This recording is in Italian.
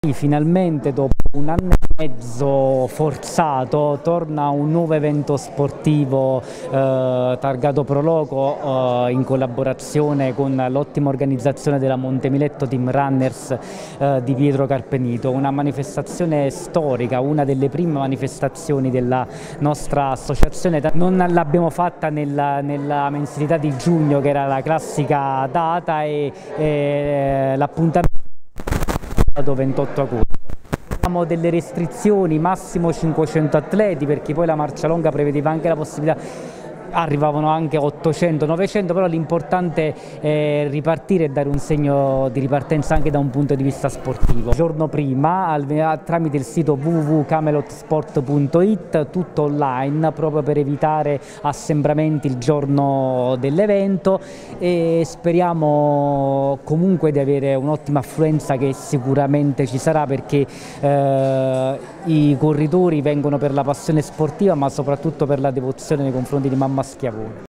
Finalmente dopo un anno e mezzo forzato torna un nuovo evento sportivo targato Proloco in collaborazione con l'ottima organizzazione della Montemiletto Team Runners di Pietro Carpenito, una manifestazione storica, una delle prime manifestazioni della nostra associazione. Non l'abbiamo fatta nella mensilità di giugno, che era la classica data, e l'appuntamento 28 agosto. Abbiamo delle restrizioni, massimo 500 atleti, perché poi la marcia longa prevedeva anche la possibilità, arrivavano anche 800-900, però l'importante è ripartire e dare un segno di ripartenza anche da un punto di vista sportivo. Il giorno prima, tramite il sito www.camelotsport.it, tutto online, proprio per evitare assembramenti il giorno dell'evento, e speriamo comunque di avere un'ottima affluenza, che sicuramente ci sarà, perché i corritori vengono per la passione sportiva, ma soprattutto per la devozione nei confronti di Mamma Schiavone.